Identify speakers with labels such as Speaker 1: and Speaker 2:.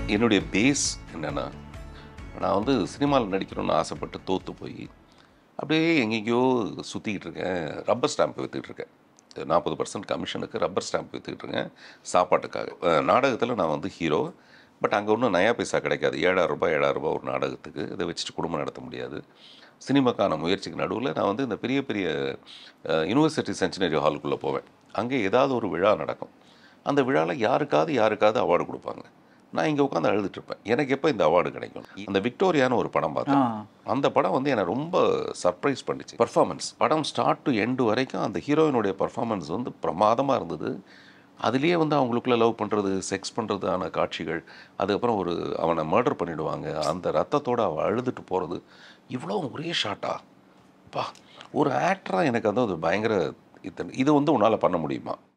Speaker 1: என்னுடைய பேஸ் என்னென்னா, நான் வந்து சினிமாவில் நடிக்கணும்னு ஆசைப்பட்டு தோற்று போய் அப்படியே எங்கெங்கேயோ சுற்றிக்கிட்டு இருக்கேன். ரப்பர் ஸ்டாம்ப் விற்றுக்கிட்டு இருக்கேன். 40% கமிஷனுக்கு ரப்பர் ஸ்டாம்ப் விற்றுக்கிட்டு இருக்கேன் சாப்பாட்டுக்காக. நாடகத்தில் நான் வந்து ஹீரோ. பட் அங்கே ஒன்றும் நயா பைசா கிடைக்காது. ரூ. 7,000 ஒரு நாடகத்துக்கு. இதை வச்சுட்டு குடும்பம் நடத்த முடியாது. சினிமாக்கான முயற்சிக்கு நடுவில் நான் வந்து இந்த பெரிய பெரிய யூனிவர்சிட்டி சென்டினரி ஹாலுக்குள்ளே போவேன். அங்கே ஏதாவது ஒரு விழா நடக்கும். அந்த விழாவில் யாருக்காவது அவார்டு கொடுப்பாங்க. நான் இங்கே உட்காந்து அழுதுட்டுருப்பேன். எனக்கு எப்போ இந்த அவார்டு கிடைக்கும்? அந்த விக்டோரியான்னு ஒரு படம் பார்த்தேன். அந்த படம் வந்து என்னை ரொம்ப சர்ப்ரைஸ் பண்ணிச்சு. பர்ஃபார்மன்ஸ் படம் ஸ்டார்ட் டு எண்டு வரைக்கும் அந்த ஹீரோயினுடைய பர்ஃபார்மன்ஸ் வந்து பிரமாதமாக இருந்தது. அதுலேயே வந்து அவங்களுக்குள்ளே லவ் பண்ணுறது, செக்ஸ் பண்ணுறதான காட்சிகள், அதுக்கப்புறம் அவனை மர்டர் பண்ணிவிடுவாங்க. அந்த ரத்தத்தோடு அவள் அழுதுட்டு போகிறது, இவ்வளோ ஒரே ஷாட்டா பா! ஒரு ஆக்டராக எனக்கு வந்து அது பயங்கர இது வந்து உன்னால் பண்ண முடியுமா?